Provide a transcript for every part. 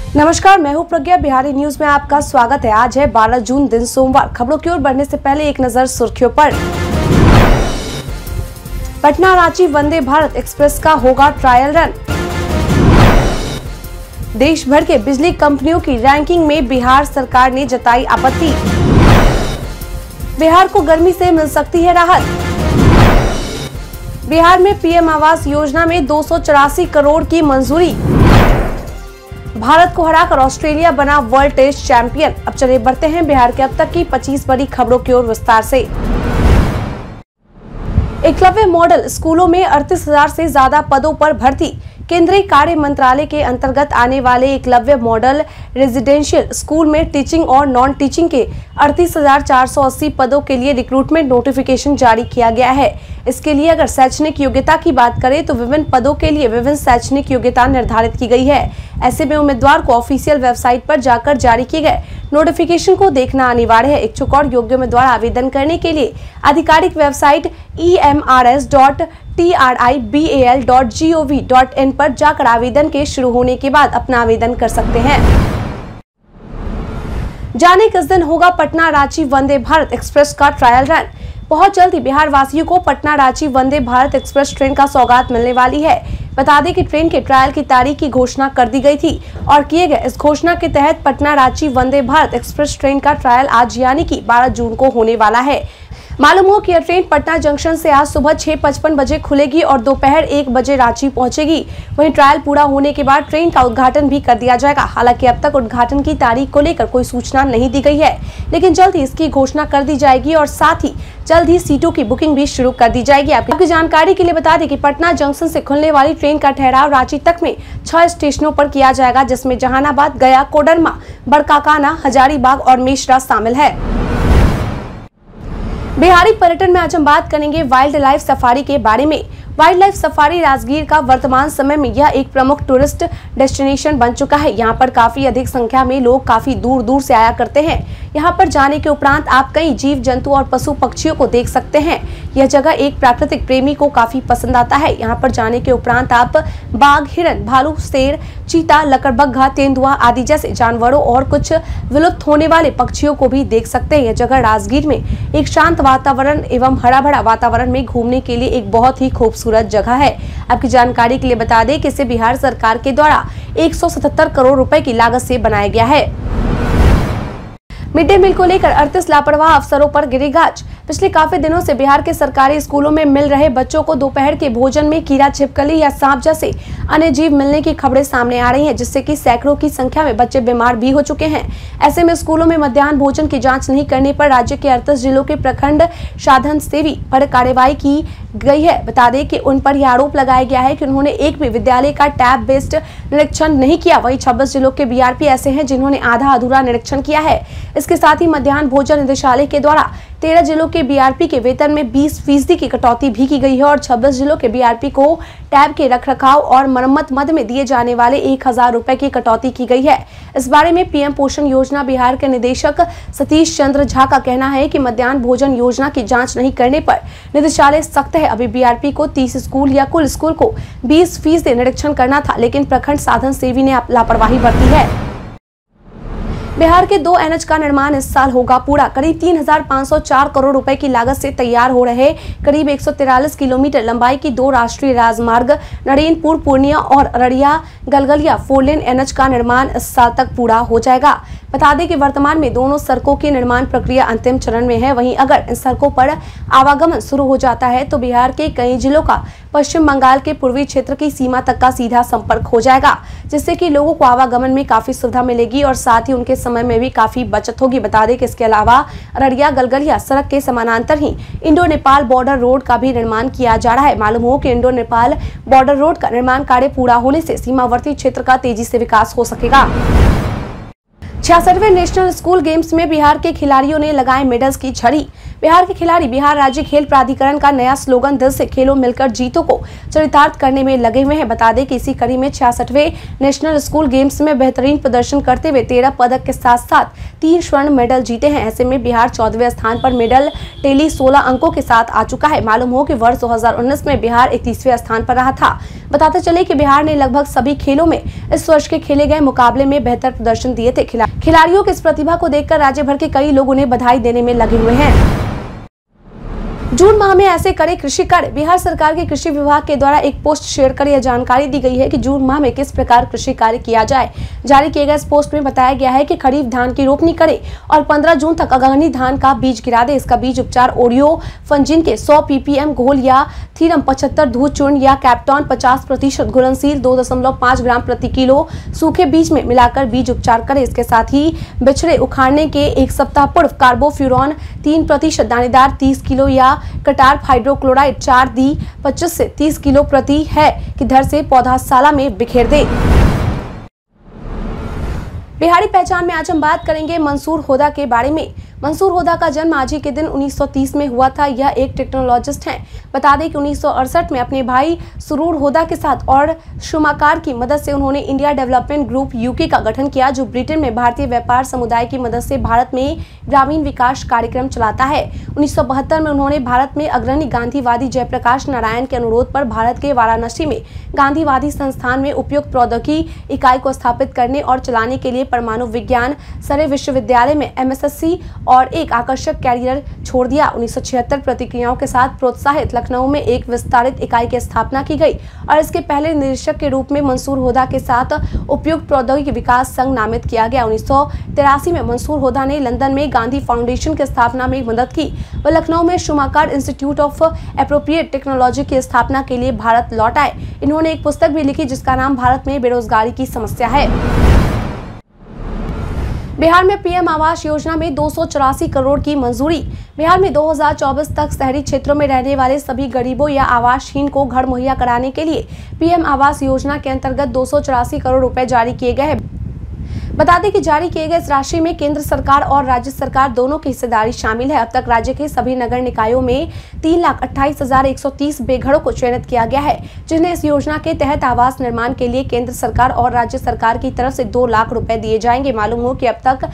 नमस्कार, मैं हूं प्रज्ञा। बिहारी न्यूज में आपका स्वागत है। आज है 12 जून, दिन सोमवार। खबरों की ओर बढ़ने से पहले एक नजर सुर्खियों पर। पटना रांची वंदे भारत एक्सप्रेस का होगा ट्रायल रन। देश भर के बिजली कंपनियों की रैंकिंग में बिहार सरकार ने जताई आपत्ति। बिहार को गर्मी से मिल सकती है राहत। बिहार में पीएम आवास योजना में 284 करोड़ की मंजूरी। भारत को हराकर ऑस्ट्रेलिया बना वर्ल्ड टेस्ट चैंपियन। अब चलिए बढ़ते हैं बिहार के अब तक की 25 बड़ी खबरों की ओर विस्तार से। एकलव्य मॉडल स्कूलों में 38,000 से ज्यादा पदों पर भर्ती। केंद्रीय कार्य मंत्रालय के अंतर्गत आने वाले एकलव्य मॉडल रेजिडेंशियल स्कूल में टीचिंग और नॉन टीचिंग के 38,480 पदों के लिए रिक्रूटमेंट नोटिफिकेशन जारी किया गया है। इसके लिए अगर शैक्षणिक योग्यता की बात करें तो विभिन्न पदों के लिए विभिन्न शैक्षणिक योग्यता निर्धारित की गई है। ऐसे में उम्मीदवार को ऑफिशियल वेबसाइट पर जाकर जारी किए गए नोटिफिकेशन को देखना अनिवार्य है। इच्छुक और योग्य उम्मीदवार आवेदन करने के लिए आधिकारिक वेबसाइट emrs.tribal.gov.in पर जाकर आवेदन के शुरू होने के बाद अपना आवेदन कर सकते हैं। जाने किस दिन होगा पटना रांची वंदे भारत एक्सप्रेस का ट्रायल रन। बहुत जल्द ही बिहार वासियों को पटना रांची वंदे भारत एक्सप्रेस ट्रेन का सौगात मिलने वाली है। बता दें कि ट्रेन के ट्रायल की तारीख की घोषणा कर दी गई थी और किए गए इस घोषणा के तहत पटना रांची वंदे भारत एक्सप्रेस ट्रेन का ट्रायल आज यानी कि 12 जून को होने वाला है। मालूम हो कि यह ट्रेन पटना जंक्शन से आज सुबह 6:55 बजे खुलेगी और दोपहर 1 बजे रांची पहुंचेगी। वहीं ट्रायल पूरा होने के बाद ट्रेन का उद्घाटन भी कर दिया जाएगा। हालांकि अब तक उद्घाटन की तारीख को लेकर कोई सूचना नहीं दी गई है, लेकिन जल्द ही इसकी घोषणा कर दी जाएगी और साथ ही जल्द ही सीटों की बुकिंग भी शुरू कर दी जाएगी। आपकी जानकारी के लिए बता दें कि पटना जंक्शन से खुलने वाली ट्रेन का ठहराव रांची तक में 6 स्टेशनों पर किया जाएगा, जिसमें जहानाबाद, गया, कोडरमा, बड़काकाना, हजारीबाग और मेसरा शामिल है। बिहारी पर्यटन में आज हम बात करेंगे वाइल्ड लाइफ सफारी के बारे में। वाइल्ड लाइफ सफारी राजगीर का वर्तमान समय में यह एक प्रमुख टूरिस्ट डेस्टिनेशन बन चुका है। यहाँ पर काफी अधिक संख्या में लोग काफी दूर दूर से आया करते हैं। यहाँ पर जाने के उपरांत आप कई जीव जंतु और पशु पक्षियों को देख सकते हैं। यह जगह एक प्राकृतिक प्रेमी को काफी पसंद आता है। यहाँ पर जाने के उपरांत आप बाघ, हिरन, भालू, शेर, चीता, लकड़बग्घा, तेंदुआ आदि जैसे जानवरों और कुछ विलुप्त होने वाले पक्षियों को भी देख सकते हैं। यह जगह राजगीर में एक शांत वातावरण एवं हरा भरा वातावरण में घूमने के लिए एक बहुत ही खूबसूरत जगह है। आपकी जानकारी के लिए बता दें कि इसे बिहार सरकार के द्वारा 177 करोड़ रुपए की लागत से बनाया गया है। मिड डे मील को लेकर 38 लापरवाह अफसरों पर गिरी गाज। पिछले काफी दिनों से बिहार के सरकारी स्कूलों में मिल रहे बच्चों को दोपहर के भोजन में कीड़ा, छिपकली या सांप जैसे अन्य जीव मिलने की खबरें सामने आ रही हैं, जिससे कि सैकड़ों की संख्या में बच्चे बीमार भी हो चुके हैं। ऐसे में स्कूलों में मध्याह्न भोजन की जांच नहीं करने पर राज्य के 38 जिलों के प्रखंड साधन सेवी पर कार्रवाई की गई है। बता दें कि उन पर यह आरोप लगाया गया है कि उन्होंने एक भी विद्यालय का टैब बेस्ड निरीक्षण नहीं किया। वहीं 26 जिलों के बीआरपी ऐसे हैं जिन्होंने आधा अधूरा निरीक्षण किया है। इसके साथ ही मध्याह्न भोजन निदेशालय के द्वारा 13 जिलों के बीआरपी के वेतन में 20% की कटौती भी की गई है और 26 जिलों के बीआरपी को टैब के रखरखाव और मरम्मत मद में दिए जाने वाले 1,000 रुपए की कटौती की गई है। इस बारे में पीएम पोषण योजना बिहार के निदेशक सतीश चंद्र झा का कहना है कि मध्याह्न भोजन योजना की जांच नहीं करने पर निदेशालय सख्त है। अभी बीआरपी को 30 स्कूल या कुल स्कूल को 20% निरीक्षण करना था, लेकिन प्रखंड साधन सेवी ने लापरवाही बरती है। बिहार के 2 एनएच का निर्माण इस साल होगा पूरा। करीब 3,504 करोड़ रुपए की लागत से तैयार हो रहे करीब 143 किलोमीटर लंबाई की 2 राष्ट्रीय राजमार्ग नरेनपुर, पूर्णिया और अररिया गलगलिया 4 लेन एनएच का निर्माण इस साल तक पूरा हो जाएगा। बता दें कि वर्तमान में दोनों सड़कों की निर्माण प्रक्रिया अंतिम चरण में है। वहीं अगर इन सड़कों पर आवागमन शुरू हो जाता है तो बिहार के कई जिलों का पश्चिम बंगाल के पूर्वी क्षेत्र की सीमा तक का सीधा संपर्क हो जाएगा, जिससे कि लोगों को आवागमन में काफी सुविधा मिलेगी और साथ ही उनके समय में भी काफी बचत होगी। बता दें कि इसके अलावा अररिया गलगलिया सड़क के समानांतर ही इंडो नेपाल बॉर्डर रोड का भी निर्माण किया जा रहा है। मालूम हो कि इंडो नेपाल बॉर्डर रोड का निर्माण कार्य पूरा होने से सीमावर्ती क्षेत्र का तेजी से विकास हो सकेगा। 66वें नेशनल स्कूल गेम्स में बिहार के खिलाड़ियों ने लगाए मेडल्स की झड़ी। बिहार के खिलाड़ी बिहार राज्य खेल प्राधिकरण का नया स्लोगन दिल से खेलो मिलकर जीतो को चरितार्थ करने में लगे हुए हैं। बता दें कि इसी कड़ी में 66वें नेशनल स्कूल गेम्स में बेहतरीन प्रदर्शन करते हुए 13 पदक के साथ साथ 3 स्वर्ण मेडल जीते हैं। ऐसे में बिहार 14वें स्थान पर मेडल टेली 16 अंकों के साथ आ चुका है। मालूम हो कि वर्ष 2019 में बिहार 31वें स्थान पर रहा था। बताते चले कि बिहार ने लगभग सभी खेलों में इस वर्ष के खेले गए मुकाबले में बेहतर प्रदर्शन दिए थे। खिलाड़ियों की इस प्रतिभा को देखकर राज्य भर के कई लोग उन्हें बधाई देने में लगे हुए हैं। जून माह में ऐसे करे कृषि कार्य। बिहार सरकार के कृषि विभाग के द्वारा एक पोस्ट शेयर कर यह जानकारी दी गई है कि जून माह में किस प्रकार कृषि कार्य किया जाए। जारी किए गए इस पोस्ट में बताया गया है कि खरीफ धान की रोपनी करें और 15 जून तक अगहनी धान का बीज गिरा दे। इसका बीज उपचार ओडियो फंजिन के 100 ppm घोल या थीरम 75 दूध चूर्ण या कैप्टॉन 50% घुलनशील 2.5 ग्राम प्रति किलो सूखे बीज में मिलाकर बीज उपचार करें। इसके साथ ही बिछड़े उखाड़ने के एक सप्ताह पूर्व कार्बोफ्यूरॉन 3% दानेदार 30 किलो या कटार हाइड्रोक्लोराइड 4D 25 से 30 किलो प्रति है की दर से पौधाशाला में बिखेर दे। बिहारी पहचान में आज हम बात करेंगे मंसूर होदा के बारे में। मंसूर होदा का जन्म आज ही के दिन 1930 में हुआ था। यह एक टेक्नोलॉजिस्ट हैं। बता दें कि 1968 में अपने भाई सुरूर होदा के साथ और शुमाकार की मदद से उन्होंने इंडिया डेवलपमेंट ग्रुप यूके का गठन किया, जो ब्रिटेन में भारतीय व्यापार समुदाय की मदद से भारत में ग्रामीण विकास कार्यक्रम चलाता है। 1972 में उन्होंने भारत में अग्रणी गांधीवादी जयप्रकाश नारायण के अनुरोध पर भारत के वाराणसी में गांधीवादी संस्थान में उपयुक्त प्रौद्योगिकी इकाई को स्थापित करने और चलाने के लिए परमाणु विज्ञान सरे विश्वविद्यालय में MSc और एक आकर्षक कैरियर छोड़ दिया। 1976 प्रतिक्रियाओं के साथ प्रोत्साहित लखनऊ में एक विस्तारित इकाई की स्थापना की गई और इसके पहले निदेशक के रूप में मंसूर होदा के साथ उपयुक्त प्रौद्योगिकी विकास संघ नामित किया गया। 1983 में मंसूर होदा ने लंदन में गांधी फाउंडेशन की स्थापना में मदद की। वह लखनऊ में Schumacher institute of appropriate technology की स्थापना के लिए भारत लौट आए। इन्होंने एक पुस्तक भी लिखी जिसका नाम भारत में बेरोजगारी की समस्या है। बिहार में पीएम आवास योजना में 284 करोड़ की मंजूरी। बिहार में 2024 तक शहरी क्षेत्रों में रहने वाले सभी गरीबों या आवासहीन को घर मुहैया कराने के लिए पीएम आवास योजना के अंतर्गत 284 करोड़ रुपए जारी किए गए हैं। बता दें कि जारी किए गए इस राशि में केंद्र सरकार और राज्य सरकार दोनों की हिस्सेदारी शामिल है। अब तक राज्य के सभी नगर निकायों में 3,28,130 बेघरों को चयनित किया गया है, जिन्हें इस योजना के तहत आवास निर्माण के लिए केंद्र सरकार और राज्य सरकार की तरफ से 2 लाख रुपए दिए जाएंगे। मालूम हो कि अब तक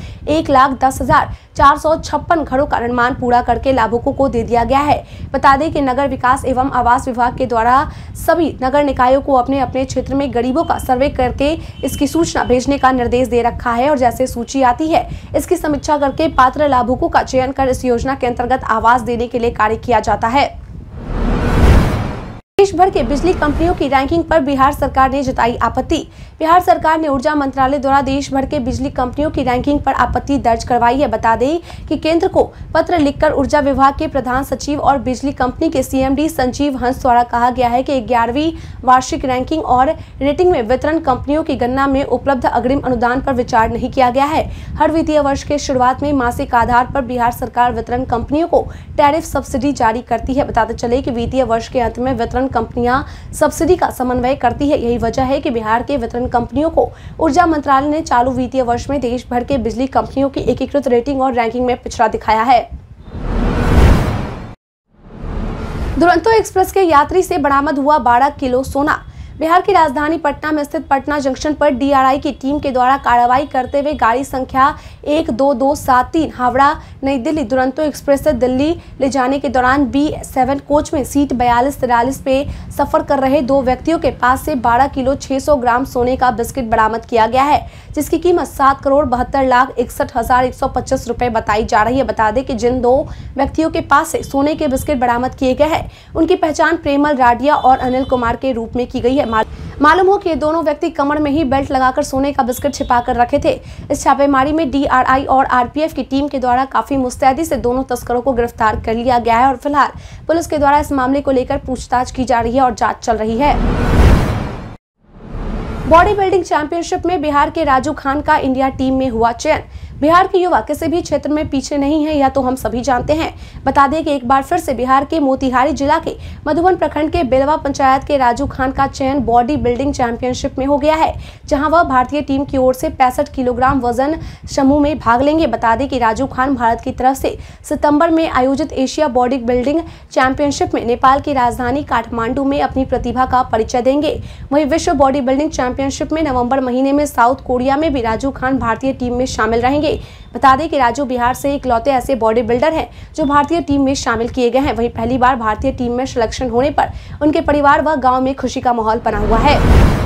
1,10,456 घरों का निर्माण पूरा करके लाभुकों को दे दिया गया है। बता दें कि नगर विकास एवं आवास विभाग के द्वारा सभी नगर निकायों को अपने अपने क्षेत्र में गरीबों का सर्वे करके इसकी सूचना भेजने का निर्देश दे रखा है और जैसे सूची आती है इसकी समीक्षा करके पात्र लाभुकों का चयन कर इस योजना के अंतर्गत आवास देने के लिए कार्य किया जाता है। देश भर के बिजली कंपनियों की रैंकिंग पर बिहार सरकार ने जताई आपत्ति। बिहार सरकार ने ऊर्जा मंत्रालय द्वारा देश भर के बिजली कंपनियों की रैंकिंग पर आपत्ति दर्ज करवाई है। बता दें कि केंद्र को पत्र लिखकर ऊर्जा विभाग के प्रधान सचिव और बिजली कंपनी के CMD संजीव हंस द्वारा कहा गया है कि 11वीं वार्षिक रैंकिंग और रेटिंग में वितरण कंपनियों की गणना में उपलब्ध अग्रिम अनुदान पर विचार नहीं किया गया है। हर वित्तीय वर्ष के शुरुआत में मासिक आधार पर बिहार सरकार वितरण कंपनियों को टैरिफ सब्सिडी जारी करती है। बताते चले कि वित्तीय वर्ष के अंत में वितरण कंपनियां सब्सिडी का समन्वय करती है। यही वजह है कि बिहार के वितरण कंपनियों को ऊर्जा मंत्रालय ने चालू वित्तीय वर्ष में देश भर के बिजली कंपनियों की एकीकृत रेटिंग और रैंकिंग में पिछड़ा दिखाया है। दुरंतो एक्सप्रेस के यात्री से बरामद हुआ 12 किलो सोना। बिहार की राजधानी पटना में स्थित पटना जंक्शन पर DRI की टीम के द्वारा कार्रवाई करते हुए गाड़ी संख्या 12273 हावड़ा नई दिल्ली दुरंतो एक्सप्रेस से दिल्ली ले जाने के दौरान B7 कोच में सीट 42-43 पे सफर कर रहे 2 व्यक्तियों के पास से 12 किलो 600 ग्राम सोने का बिस्किट बरामद किया गया है, जिसकी कीमत 7,72,61,125 रुपए बताई जा रही है। बता दें कि जिन 2 व्यक्तियों के पास से सोने के बिस्किट बरामद किए गए हैं उनकी पहचान प्रेमल राडिया और अनिल कुमार के रूप में की गई है। मालूम हो कि ये दोनों व्यक्ति कमर में ही बेल्ट लगाकर सोने का बिस्किट छिपा कर रखे थे। इस छापेमारी में DRI और RPF की टीम के द्वारा काफी मुस्तैदी से दोनों तस्करों को गिरफ्तार कर लिया गया है और फिलहाल पुलिस के द्वारा इस मामले को लेकर पूछताछ की जा रही है और जांच चल रही है। बॉडी बिल्डिंग चैंपियनशिप में बिहार के राजू खान का इंडिया टीम में हुआ चयन। बिहार के युवा किसी भी क्षेत्र में पीछे नहीं है, यह तो हम सभी जानते हैं। बता दें कि एक बार फिर से बिहार के मोतिहारी जिला के मधुबन प्रखंड के बेलवा पंचायत के राजू खान का चयन बॉडी बिल्डिंग चैंपियनशिप में हो गया है, जहां वह भारतीय टीम की ओर से 65 किलोग्राम वजन समूह में भाग लेंगे। बता दें कि राजू खान भारत की तरफ से सितंबर में आयोजित एशिया बॉडी बिल्डिंग चैंपियनशिप में नेपाल की राजधानी काठमांडू में अपनी प्रतिभा का परिचय देंगे। वहीं विश्व बॉडी बिल्डिंग चैंपियनशिप में नवंबर महीने में साउथ कोरिया में भी राजू खान भारतीय टीम में शामिल रहेंगे। सके। बता दें कि राजू बिहार से इकलौते ऐसे बॉडी बिल्डर हैं जो भारतीय टीम में शामिल किए गए हैं। वहीं पहली बार भारतीय टीम में सिलेक्शन होने पर उनके परिवार व गांव में खुशी का माहौल बना हुआ है।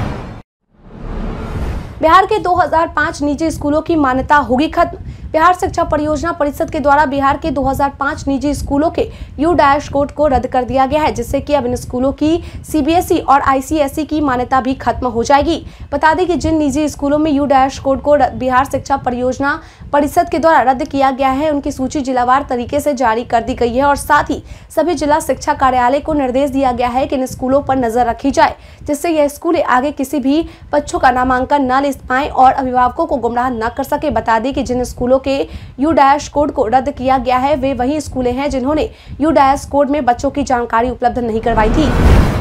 बिहार के 2005 निजी स्कूलों की मान्यता होगी खत्म। बिहार शिक्षा परियोजना परिषद के द्वारा बिहार के 2005 निजी स्कूलों के U- कोड को रद्द कर दिया गया है, जिससे कि अब इन स्कूलों की CBSE और ICSE की मान्यता भी खत्म हो जाएगी। बता दें कि जिन निजी स्कूलों में U- कोड को बिहार शिक्षा परियोजना परिषद के द्वारा रद्द किया गया है, उनकी सूची जिलावार तरीके से जारी कर दी गई है और साथ ही सभी जिला शिक्षा कार्यालय को निर्देश दिया गया है कि इन स्कूलों पर नजर रखी जाए, जिससे यह स्कूलें आगे किसी भी बच्चों का नामांकन न ले पाएं और अभिभावकों को गुमराह न कर सके। बता दें कि जिन स्कूलों के U- कोड को रद्द किया गया है वे वही स्कूलें हैं जिन्होंने U- कोड में बच्चों की जानकारी उपलब्ध नहीं करवाई थी।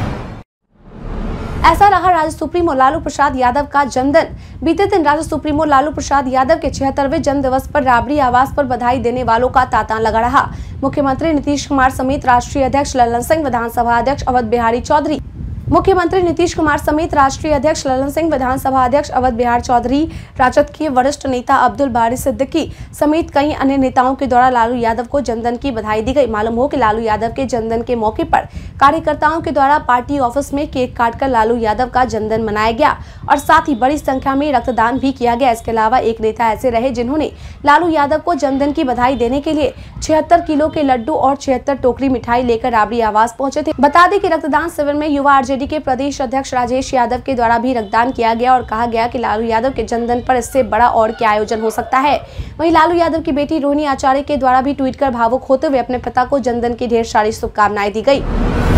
ऐसा रहा राज्य सुप्रीमो लालू प्रसाद यादव का जन्मदिन। बीते दिन राज्य सुप्रीमो लालू प्रसाद यादव के 76वें जन्म दिवस पर राबड़ी आवास पर बधाई देने वालों का तांता लगा रहा। मुख्यमंत्री नीतीश कुमार समेत राष्ट्रीय अध्यक्ष ललन सिंह, विधानसभा अध्यक्ष अवध बिहारी चौधरी, मुख्यमंत्री नीतीश कुमार समेत राष्ट्रीय अध्यक्ष ललन सिंह, विधानसभा अध्यक्ष अवध बिहार चौधरी, राजद के वरिष्ठ नेता अब्दुल बारी सिद्दीकी समेत कई अन्य नेताओं के द्वारा लालू यादव को जन्मदिन की बधाई दी गई। मालूम हो कि लालू यादव के जन्मदिन के मौके पर कार्यकर्ताओं के द्वारा पार्टी ऑफिस में केक काटकर लालू यादव का जन्मदिन मनाया गया और साथ ही बड़ी संख्या में रक्तदान भी किया गया। इसके अलावा एक नेता ऐसे रहे जिन्होंने लालू यादव को जन्मदिन की बधाई देने के लिए 76 किलो के लड्डू और 76 टोकरी मिठाई लेकर राबड़ी आवास पहुंचे थे। बता दें कि रक्तदान शिविर में युवा RJD के प्रदेश अध्यक्ष राजेश यादव के द्वारा भी रक्तदान किया गया और कहा गया कि लालू यादव के जन्मदिन पर इससे बड़ा और क्या आयोजन हो सकता है। वहीं लालू यादव की बेटी रोहिणी आचार्य के द्वारा भी ट्वीट कर भावुक होते हुए अपने पिता को जन्मदिन की ढेर सारी शुभकामनाएं दी गई।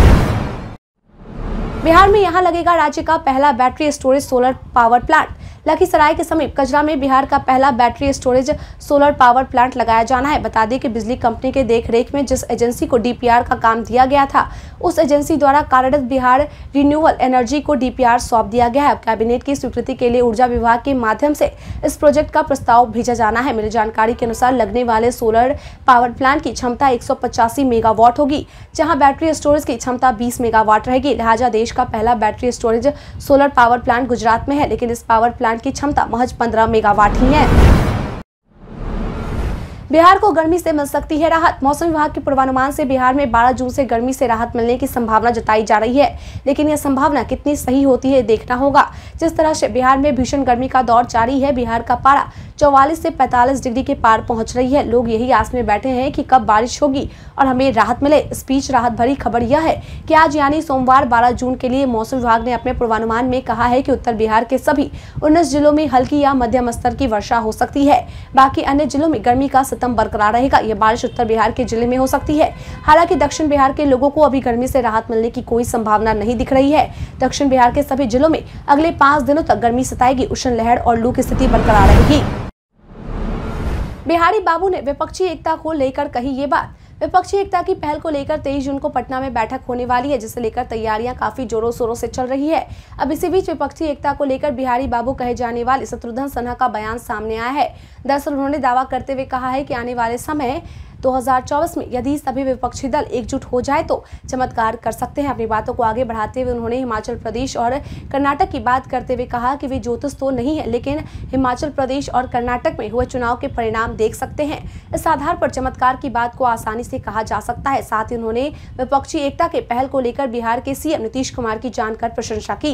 बिहार में यहां लगेगा राज्य का पहला battery storage solar power plant. Lakhisarai के समीप कजरा में बिहार का पहला battery storage solar power plant लगाया जाना है। बता दें कि बिजली कंपनी के देखरेख में जिस एजेंसी को DPR का काम दिया गया था, उस एजेंसी द्वारा कार्यरत बिहार रिन्यूएबल एनर्जी को DPR सौंप दिया गया है। अब कैबिनेट की स्वीकृति के लिए ऊर्जा विभाग के माध्यम से इस प्रोजेक्ट का प्रस्ताव भेजा जाना है। मिली जानकारी के अनुसार लगने वाले सोलर पावर प्लांट की क्षमता 185 मेगावाट होगी, जहां बैटरी स्टोरेज की क्षमता 20 मेगावाट रहेगी। लिहाजा देश का पहला battery storage solar power plant Gujarat में है, लेकिन इस पावर प्लांट की क्षमता महज 15 मेगावाट ही है। बिहार को गर्मी से मिल सकती है राहत। मौसम विभाग के पूर्वानुमान से बिहार में 12 जून से गर्मी से राहत मिलने की संभावना जताई जा रही है, लेकिन यह संभावना कितनी सही होती है देखना होगा। जिस तरह से बिहार में भीषण गर्मी का दौर जारी है, बिहार का पारा 44 से 45 डिग्री के पार पहुंच रही है। लोग यही आस में बैठे हैं कि कब बारिश होगी और हमें राहत मिले। इस बीच राहत भरी खबर यह है कि आज यानी सोमवार 12 जून के लिए मौसम विभाग ने अपने पूर्वानुमान में कहा है कि उत्तर बिहार के सभी 19 जिलों में हल्की या मध्यम स्तर की वर्षा हो सकती है। बाकी अन्य जिलों में गर्मी का सितम बरकरार रहेगा। यह बारिश उत्तर बिहार के जिले में हो सकती है। हालांकि दक्षिण बिहार के लोगों को अभी गर्मी से राहत मिलने की कोई संभावना नहीं दिख रही है। दक्षिण बिहार के सभी जिलों में अगले 5 दिनों तक गर्मी सताएगी। उष्ण लहर और लू की स्थिति बरकरार रहेगी। बिहारी बाबू ने विपक्षी एकता को लेकर कही ये बात। विपक्षी एकता की पहल को लेकर 23 जून को पटना में बैठक होने वाली है, जिसे लेकर तैयारियां काफी जोरों शोरों से चल रही है। अब इसी बीच विपक्षी एकता को लेकर बिहारी बाबू कहे जाने वाले शत्रुघ्न सिन्हा का बयान सामने आया है। दरअसल उन्होंने दावा करते हुए कहा है कि आने वाले समय 2024 में यदि सभी विपक्षी दल एकजुट हो जाए तो चमत्कार कर सकते हैं। अपनी बातों को आगे बढ़ाते हुए उन्होंने हिमाचल प्रदेश और कर्नाटक की बात करते हुए कहा कि वे ज्योतिष तो नहीं है, लेकिन हिमाचल प्रदेश और कर्नाटक में हुए चुनाव के परिणाम देख सकते हैं। इस आधार पर चमत्कार की बात को आसानी से कहा जा सकता है। साथ ही उन्होंने विपक्षी एकता के पहल को लेकर बिहार के CM नीतीश कुमार की जानकर प्रशंसा की।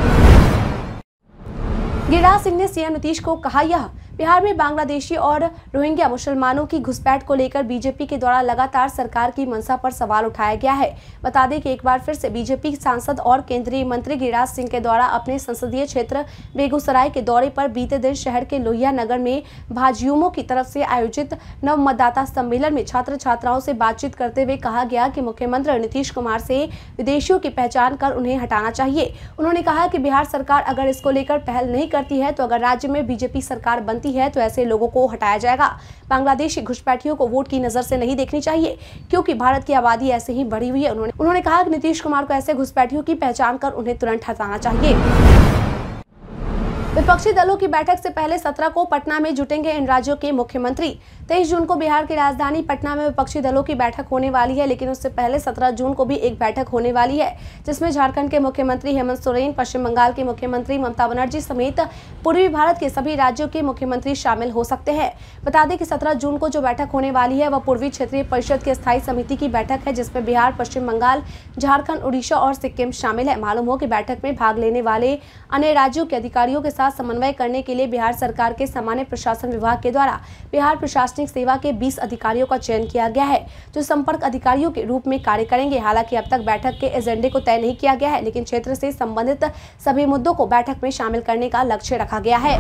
गिरिराज सिंह ने CM नीतीश को कहा यह बिहार में बांग्लादेशी और रोहिंग्या मुसलमानों की घुसपैठ को लेकर बीजेपी के द्वारा लगातार सरकार की मंशा पर सवाल उठाया गया है। बता दें कि एक बार फिर से बीजेपी सांसद और केंद्रीय मंत्री गिरिराज सिंह के द्वारा अपने संसदीय क्षेत्र बेगूसराय के दौरे पर बीते दिन शहर के लोहिया नगर में भाजयुमो की तरफ से आयोजित नव मतदाता सम्मेलन में छात्र छात्राओं से बातचीत करते हुए कहा गया कि मुख्यमंत्री नीतीश कुमार से विदेशियों की पहचान कर उन्हें हटाना चाहिए। उन्होंने कहा कि बिहार सरकार अगर इसको लेकर पहल नहीं करती है तो अगर राज्य में बीजेपी सरकार बनती है तो ऐसे लोगों को हटाया जाएगा। बांग्लादेशी घुसपैठियों को वोट की नजर से नहीं देखनी चाहिए, क्योंकि भारत की आबादी ऐसे ही बढ़ी हुई है। उन्होंने कहा कि नीतीश कुमार को ऐसे घुसपैठियों की पहचान कर उन्हें तुरंत हटाना चाहिए। विपक्षी दलों की बैठक से पहले 17 को पटना में जुटेंगे इन राज्यों के मुख्यमंत्री। 23 जून को बिहार की राजधानी पटना में विपक्षी दलों की बैठक होने वाली है, लेकिन उससे पहले 17 जून को भी एक बैठक होने वाली है, जिसमें झारखंड के मुख्यमंत्री हेमंत सोरेन, पश्चिम बंगाल की मुख्यमंत्री ममता बनर्जी समेत पूर्वी भारत के सभी राज्यों के मुख्यमंत्री शामिल हो सकते हैं। बता दें कि 17 जून को जो बैठक होने वाली है वह पूर्वी क्षेत्रीय परिषद की स्थायी समिति की बैठक है, जिसमें बिहार, पश्चिम बंगाल, झारखंड, उड़ीसा और सिक्किम शामिल है। मालूम हो कि बैठक में भाग लेने वाले अन्य राज्यों के अधिकारियों के साथ समन्वय करने के लिए बिहार सरकार के सामान्य प्रशासन विभाग के द्वारा बिहार प्रशासनिक सेवा के 20 अधिकारियों का चयन किया गया है, जो संपर्क अधिकारियों के रूप में कार्य करेंगे। हालांकि अब तक बैठक के एजेंडे को तय नहीं किया गया है, लेकिन क्षेत्र से संबंधित सभी मुद्दों को बैठक में शामिल करने का लक्ष्य रखा गया है।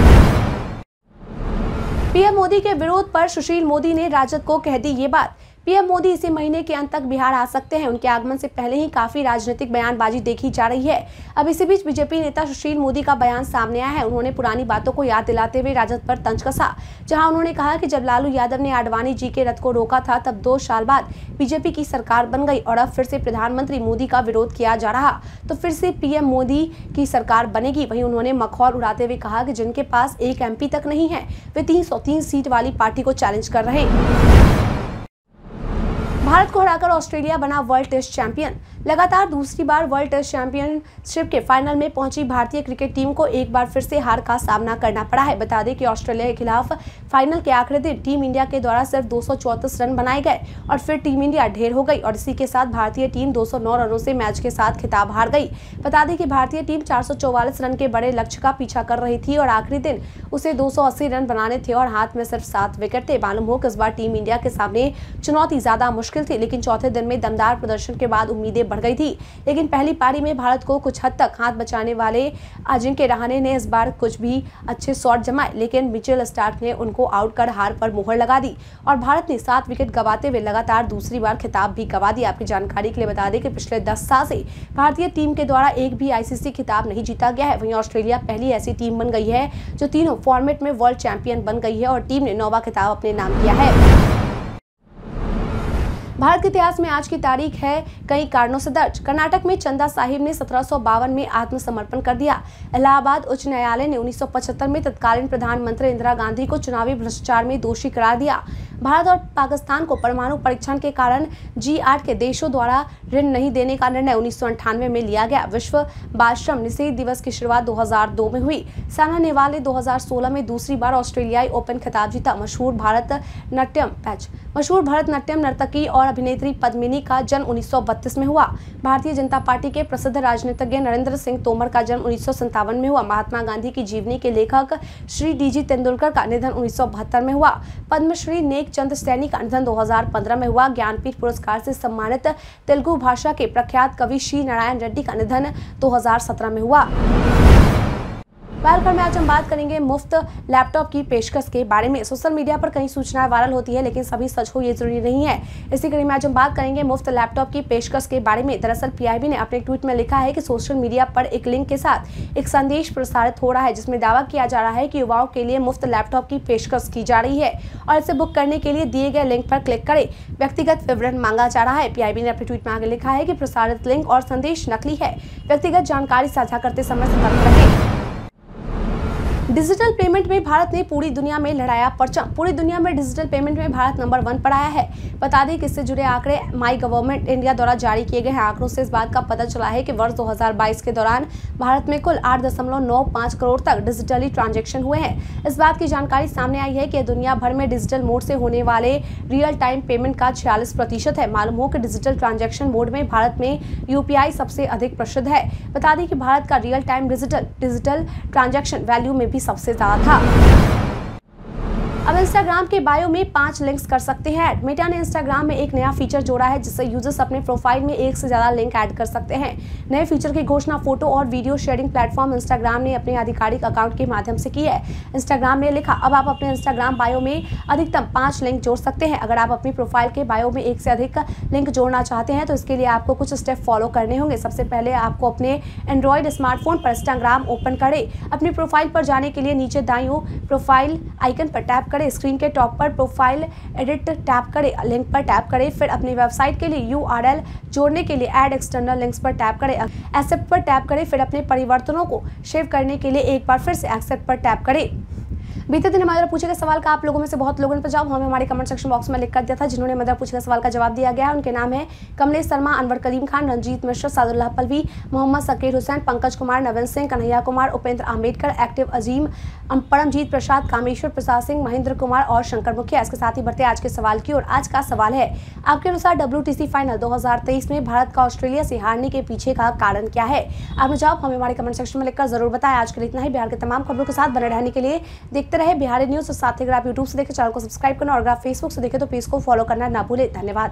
पीएम मोदी के विरोध पर सुशील मोदी ने राजद को कह दी ये बात। पीएम मोदी इसी महीने के अंत तक बिहार आ सकते हैं। उनके आगमन से पहले ही काफी राजनीतिक बयानबाजी देखी जा रही है। अब इसी बीच बीजेपी नेता सुशील मोदी का बयान सामने आया है। उन्होंने पुरानी बातों को याद दिलाते हुए राजद पर तंज कसा, जहां उन्होंने कहा कि जब लालू यादव ने आडवाणी जी के रथ को रोका था, तब 2 साल बाद बीजेपी की सरकार बन गई और अब फिर से प्रधानमंत्री मोदी का विरोध किया जा रहा, तो फिर से पीएम मोदी की सरकार बनेगी। वहीं उन्होंने मखौल उड़ाते हुए कहा कि जिनके पास एक एमपी तक नहीं है, वे 303 सीट वाली पार्टी को चैलेंज कर रहे हैं। भारत को हराकर ऑस्ट्रेलिया बना वर्ल्ड टेस्ट चैंपियन। लगातार दूसरी बार वर्ल्ड टेस्ट चैंपियनशिप के फाइनल में पहुंची भारतीय क्रिकेट टीम को एक बार फिर से हार का सामना करना पड़ा है। बता दें कि ऑस्ट्रेलिया के खिलाफ फाइनल के आखिरी दिन टीम इंडिया के द्वारा सिर्फ 234 रन बनाए गए और फिर टीम इंडिया ढेर हो गई और इसी के साथ भारतीय टीम 209 रनों से मैच के साथ खिताब हार गई। बता दें कि भारतीय टीम 444 रन के बड़े लक्ष्य का पीछा कर रही थी और आखिरी दिन उसे 280 रन बनाने थे और हाथ में सिर्फ 7 विकेट थे। मालूम हो कि इस बार टीम इंडिया के सामने चुनौती ज्यादा मुश्किल थी, लेकिन चौथे दिन में दमदार प्रदर्शन के बाद उम्मीदें बढ़ गई थी। लेकिन पहली पारी में भारत को कुछ हद तक हाथ बचाने वाले अजिंक्य रहाणे ने इस बार कुछ भी अच्छे शॉट जमाए, लेकिन मिचेल स्टार्क ने उनको आउट कर हार पर मुहर लगा दी और भारत ने 7 विकेट गंवाते हुए लगातार दूसरी बार खिताब भी गंवा दिया। आपकी जानकारी के लिए बता दें कि पिछले 10 साल से भारतीय टीम के द्वारा एक भी आईसीसी खिताब नहीं जीता गया है। वहीं ऑस्ट्रेलिया पहली ऐसी टीम बन गई है जो तीनों फॉर्मेट में वर्ल्ड चैंपियन बन गई है और टीम ने 9वां खिताब अपने नाम किया है। भारत के इतिहास में आज की तारीख है कई कारणों से दर्ज। कर्नाटक में चंदा साहिब ने 1752 में आत्मसमर्पण कर दिया। इलाहाबाद उच्च न्यायालय ने 1975 में तत्कालीन प्रधानमंत्री इंदिरा गांधी को चुनावी भ्रष्टाचार में दोषी करार दिया। भारत और पाकिस्तान को परमाणु परीक्षण के कारण G8 के देशों द्वारा ऋण नहीं देने का निर्णय 1998 में लिया गया। विश्व बाल श्रम निषेध दिवस की शुरुआत 2002 में हुई। साइना नेहवाल ने 2016 में दूसरी बार ऑस्ट्रेलियाई ओपन खिताब जीता। मशहूर भरतनाट्यम नर्तकी और अभिनेत्री पद्मिनी का जन्म 1932 में हुआ। भारतीय जनता पार्टी के प्रसिद्ध राजनीतिज्ञ नरेंद्र सिंह तोमर का जन्म 1957 में हुआ। महात्मा गांधी की जीवनी के लेखक श्री D.G. तेंदुलकर का निधन 1972 में हुआ। पद्मश्री नेक चंद सैनी का निधन 2015 में हुआ। ज्ञानपीठ पुरस्कार से सम्मानित तेलुगु भाषा के प्रख्यात कवि श्री नारायण रेड्डी का निधन 2017 में हुआ। में आज हम बात करेंगे मुफ्त लैपटॉप की पेशकश के बारे में। सोशल मीडिया पर कई सूचनाएं वायरल होती है, लेकिन सभी सच हो ये जरूरी नहीं है। इसी कड़ी में आज हम बात करेंगे मुफ्त लैपटॉप की पेशकश के बारे में। दरअसल पीआईबी ने अपने ट्वीट में लिखा है कि सोशल मीडिया पर एक लिंक के साथ एक संदेश प्रसारित हो रहा है, जिसमें दावा किया जा रहा है कि युवाओं के लिए मुफ्त लैपटॉप की पेशकश की जा रही है और इसे बुक करने के लिए दिए गए लिंक पर क्लिक करें। व्यक्तिगत विवरण मांगा जा रहा है। पीआईबी ने अपने ट्वीट में आगे लिखा है कि प्रसारित लिंक और संदेश नकली है। व्यक्तिगत जानकारी साझा करते समय सतर्क रहें। डिजिटल पेमेंट में भारत ने पूरी दुनिया में लड़ाया परचम। पूरी दुनिया में डिजिटल पेमेंट में भारत नंबर 1 पर आया है। बता दें कि इससे जुड़े आंकड़े माई गवर्नमेंट इंडिया द्वारा जारी किए गए हैं। आंकड़ों से इस बात का पता चला है कि वर्ष 2022 के दौरान भारत में कुल 8.95 करोड़ तक डिजिटली ट्रांजैक्शन हुए हैं। इस बात की जानकारी सामने आई है कि दुनिया भर में डिजिटल मोड से होने वाले रियल टाइम पेमेंट का 46% है। मालूम हो कि डिजिटल ट्रांजैक्शन मोड में भारत में यूपीआई सबसे अधिक प्रसिद्ध है। बता दें कि भारत का real time digital transaction value में भी सबसे ज्यादा था। अब इंस्टाग्राम के बायो में 5 लिंक्स कर सकते हैं। मेटा ने इंस्टाग्राम में एक नया फीचर जोड़ा है, जिससे यूजर्स अपने प्रोफाइल में एक से ज्यादा लिंक ऐड कर सकते हैं। नए फीचर की घोषणा फोटो और वीडियो शेयरिंग प्लेटफॉर्म इंस्टाग्राम ने अपने आधिकारिक अकाउंट के माध्यम से की है। इंस्टाग्राम ने लिखा, अब आप अपने इंस्टाग्राम बायो में अधिकतम 5 लिंक जोड़ सकते हैं। अगर आप अपनी प्रोफाइल के बायो में एक से अधिक लिंक जोड़ना चाहते हैं तो इसके लिए आपको कुछ स्टेप फॉलो करने होंगे। सबसे पहले आपको अपने एंड्रॉइड स्मार्टफोन पर इंस्टाग्राम ओपन करें। अपनी प्रोफाइल पर जाने के लिए नीचे दाईं ओर प्रोफाइल आइकन पर टैप करें। करें, स्क्रीन के टॉप पर प्रोफाइल एडिट टैप करें, लिंक पर टैप करें, फिर अपनी वेबसाइट के लिए URL जोड़ने के लिए ऐड एक्सटर्नल लिंक्स पर टैप करें, एक्सेप्ट पर टैप करें, फिर अपने परिवर्तनों को सेव करने के लिए एक बार फिर से एक्सेप्ट पर टैप करें। बीते दिन हमारे पूछे गए सवाल का आप लोगों में से बहुत लोगों ने जवाब हमें हमारे कमेंट सेक्शन बॉक्स में लिख कर दिया था। जिन्होंने मतलब पूछे गए सवाल का जवाब दिया गया है उनके नाम है कमलेश शर्मा, अनवर करीम खान, रंजीत मिश्र, सादुल्लाह पलवी, मोहम्मद सकीर हुसैन, पंकज कुमार, नवीन सिंह, कन्हैया कुमार, उपेंद्र आम्बेडकर, एक्टिव अजीम, परमजीत प्रसाद, कामेश्वर प्रसाद सिंह, महेंद्र कुमार और शंकर मुखिया। इसके साथ ही बढ़ते आज के सवाल की और आज का सवाल है, आपके अनुसार WTC फाइनल 2023 में भारत का ऑस्ट्रेलिया से हारने के पीछे का कारण क्या है? आपने जवाब हमें हमारे कमेंट सेक्शन में लिखकर जरूर बताएं। आज के लिए इतना ही। बिहार के तमाम खबरों के साथ बने रहने के लिए देखते रहे बिहारी न्यूज। साथ ही अगर आप यूट्यूब से देखें चैनल को सब्सक्राइब करना और अगर आप फेसबुक से देखें तो पेज को फॉलो करना ना भूलें। धन्यवाद।